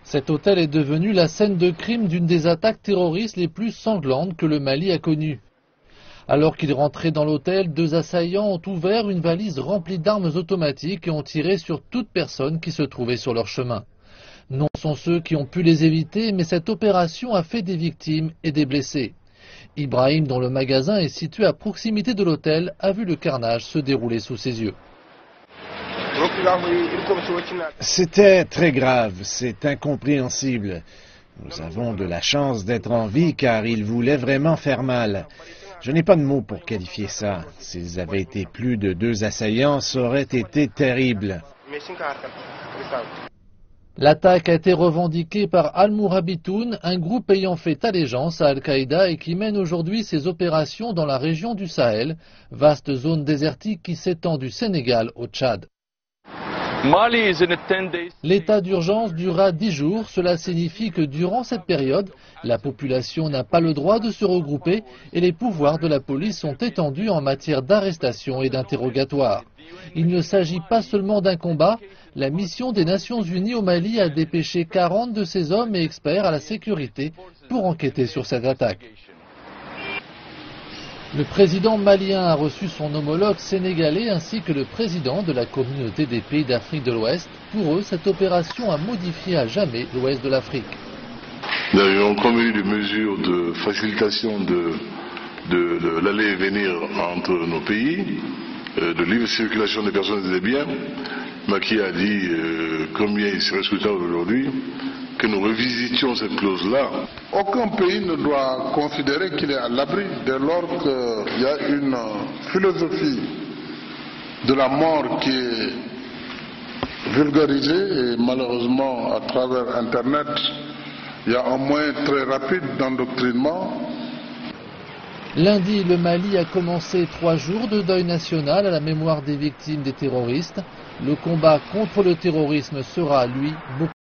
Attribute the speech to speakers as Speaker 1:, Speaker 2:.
Speaker 1: Cet hôtel est devenu la scène de crime d'une des attaques terroristes les plus sanglantes que le Mali a connues. Alors qu'ils rentraient dans l'hôtel, deux assaillants ont ouvert une valise remplie d'armes automatiques et ont tiré sur toute personne qui se trouvait sur leur chemin. Non sont ceux qui ont pu les éviter, mais cette opération a fait des victimes et des blessés. Ibrahim, dont le magasin est situé à proximité de l'hôtel, a vu le carnage se dérouler sous ses yeux.
Speaker 2: C'était très grave, c'est incompréhensible. Nous avons de la chance d'être en vie car ils voulaient vraiment faire mal. Je n'ai pas de mots pour qualifier ça. S'ils avaient été plus de deux assaillants, ça aurait été terrible.
Speaker 1: L'attaque a été revendiquée par Al-Mourabitoun, un groupe ayant fait allégeance à Al-Qaïda et qui mène aujourd'hui ses opérations dans la région du Sahel, vaste zone désertique qui s'étend du Sénégal au Tchad. L'état d'urgence durera 10 jours. Cela signifie que durant cette période, la population n'a pas le droit de se regrouper et les pouvoirs de la police sont étendus en matière d'arrestation et d'interrogatoire. Il ne s'agit pas seulement d'un combat. La mission des Nations Unies au Mali a dépêché 40 de ses hommes et experts à la sécurité pour enquêter sur cette attaque. Le président malien a reçu son homologue sénégalais ainsi que le président de la communauté des pays d'Afrique de l'Ouest. Pour eux, cette opération a modifié à jamais l'Ouest de l'Afrique.
Speaker 3: Nous avons convenu des mesures de facilitation de l'aller et venir entre nos pays, de libre circulation des personnes et des biens. Macky a dit combien il serait souhaitable aujourd'hui que nous revisitions cette clause-là.
Speaker 4: Aucun pays ne doit considérer qu'il est à l'abri dès lors qu'il y a une philosophie de la mort qui est vulgarisée et malheureusement à travers Internet, il y a un moyen très rapide d'endoctrinement.
Speaker 1: Lundi, le Mali a commencé 3 jours de deuil national à la mémoire des victimes des terroristes. Le combat contre le terrorisme sera, lui, beaucoup